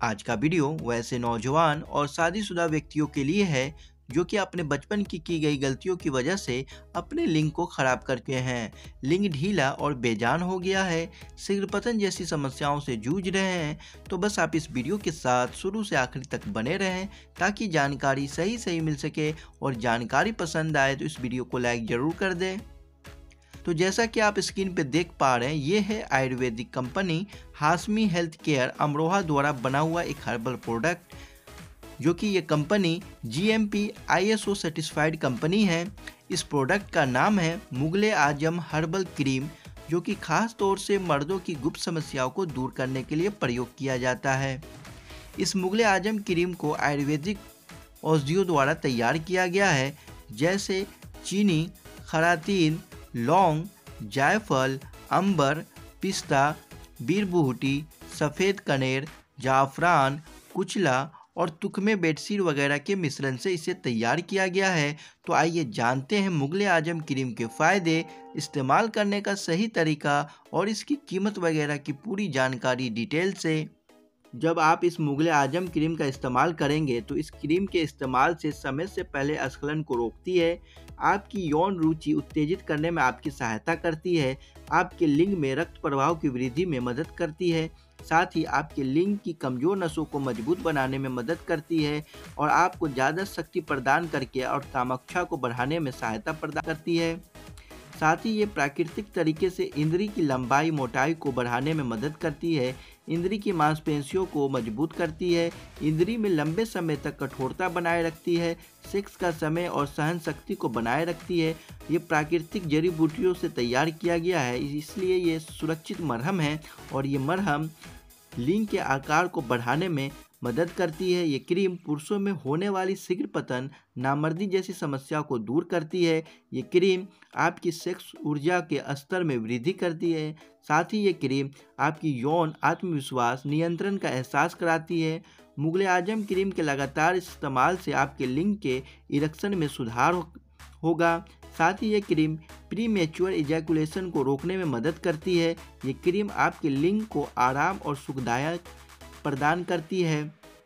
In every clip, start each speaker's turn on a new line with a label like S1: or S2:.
S1: आज का वीडियो वैसे नौजवान और शादीशुदा व्यक्तियों के लिए है जो कि अपने बचपन की गई गलतियों की वजह से अपने लिंग को खराब करते हैं। लिंग ढीला और बेजान हो गया है, शीघ्र पतन जैसी समस्याओं से जूझ रहे हैं, तो बस आप इस वीडियो के साथ शुरू से आखिर तक बने रहें ताकि जानकारी सही मिल सके। और जानकारी पसंद आए तो इस वीडियो को लाइक जरूर कर दें। तो जैसा कि आप स्क्रीन पे देख पा रहे हैं, ये है Ayurvedic company Hashmi health care Amroha द्वारा बना हुआ एक हर्बल प्रोडक्ट, जो कि ये company GMP ISO certified company है। इस प्रोडक्ट का नाम है मुगले आजम हर्बल क्रीम, जो कि खास तौर से मर्दों की गुप्त समस्याओं को दूर करने के लिए प्रयोग किया जाता है। इस मुगले आजम क्रीम को आयुर्वेदिक औषधियों द्वारा तैयार किया गया है, जैसे चीनी, खरातीन, लौंग, जायफल, अंबर, पिस्ता, बीरबुहुटी, सफ़ेद कनेर, जाफरान, कुचला और तुखमे बेडसीड वगैरह के मिश्रण से इसे तैयार किया गया है। तो आइए जानते हैं मुगले आजम क्रीम के फ़ायदे, इस्तेमाल करने का सही तरीका और इसकी कीमत वगैरह की पूरी जानकारी डिटेल से। जब आप इस मुगले आजम क्रीम का इस्तेमाल करेंगे तो इस क्रीम के इस्तेमाल से समय से पहले स्खलन को रोकती है, आपकी यौन रुचि उत्तेजित करने में आपकी सहायता करती है, आपके लिंग में रक्त प्रवाह की वृद्धि में मदद करती है, साथ ही आपके लिंग की कमज़ोर नसों को मजबूत बनाने में मदद करती है और आपको ज़्यादा शक्ति प्रदान करके और कामाक्षा को बढ़ाने में सहायता प्रदान करती है। साथ ही ये प्राकृतिक तरीके से इंद्री की लंबाई मोटाई को बढ़ाने में मदद करती है, इंद्री की मांसपेशियों को मजबूत करती है, इंद्री में लंबे समय तक कठोरता बनाए रखती है, सेक्स का समय और सहन शक्ति को बनाए रखती है। ये प्राकृतिक जड़ी बूटियों से तैयार किया गया है, इसलिए ये सुरक्षित मरहम है और ये मरहम लिंग के आकार को बढ़ाने में मदद करती है। ये क्रीम पुरुषों में होने वाली शीघ्र पतन, नामर्दी जैसी समस्या को दूर करती है। ये क्रीम आपकी सेक्स ऊर्जा के स्तर में वृद्धि करती है। साथ ही ये क्रीम आपकी यौन आत्मविश्वास नियंत्रण का एहसास कराती है। मुगले आजम क्रीम के लगातार इस्तेमाल से आपके लिंग के इरेक्शन में सुधार होगा। साथ ही ये क्रीम प्रीमेच्योर इजैकुलेशन को रोकने में मदद करती है। ये क्रीम आपके लिंग को आराम और सुखदायक प्रदान करती है।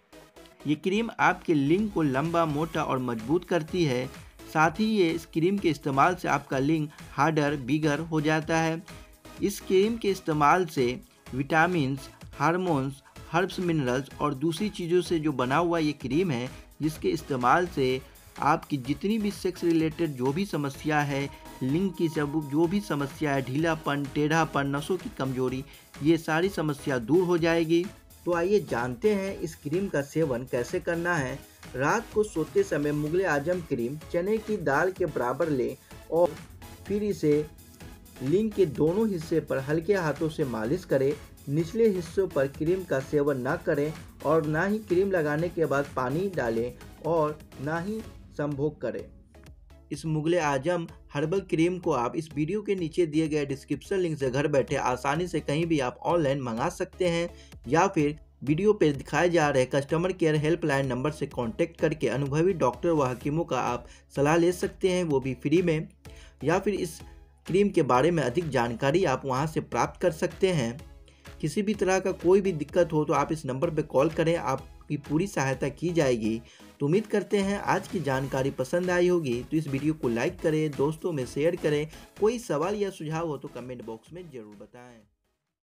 S1: ये क्रीम आपके लिंग को लंबा, मोटा और मजबूत करती है। साथ ही ये इस क्रीम के इस्तेमाल से आपका लिंग हार्डर, बिगर हो जाता है। इस क्रीम के इस्तेमाल से विटामिन्स, हार्मोन्स, हर्ब्स, मिनरल्स और दूसरी चीज़ों से जो बना हुआ ये क्रीम है, जिसके इस्तेमाल से आपकी जितनी भी सेक्स रिलेटेड जो भी समस्या है, लिंग की जो भी समस्या है, ढीलापन, टेढ़ापन, नसों की कमजोरी, ये सारी समस्या दूर हो जाएगी। तो आइए जानते हैं इस क्रीम का सेवन कैसे करना है। रात को सोते समय मुगले आजम क्रीम चने की दाल के बराबर लें और फिर इसे लिंग के दोनों हिस्से पर हल्के हाथों से मालिश करें। निचले हिस्सों पर क्रीम का सेवन ना करें और ना ही क्रीम लगाने के बाद पानी डालें और ना ही संभोग करें। इस मुगले आजम हर्बल क्रीम को आप इस वीडियो के नीचे दिए गए डिस्क्रिप्शन लिंक से घर बैठे आसानी से कहीं भी आप ऑनलाइन मंगा सकते हैं, या फिर वीडियो पर दिखाए जा रहे कस्टमर केयर हेल्पलाइन नंबर से कांटेक्ट करके अनुभवी डॉक्टर व हकीमों का आप सलाह ले सकते हैं, वो भी फ्री में। या फिर इस क्रीम के बारे में अधिक जानकारी आप वहां से प्राप्त कर सकते हैं। किसी भी तरह का कोई भी दिक्कत हो तो आप इस नंबर पर कॉल करें, आपकी पूरी सहायता की जाएगी। तो उम्मीद करते हैं आज की जानकारी पसंद आई होगी। तो इस वीडियो को लाइक करें, दोस्तों में शेयर करें। कोई सवाल या सुझाव हो तो कमेंट बॉक्स में ज़रूर बताएं।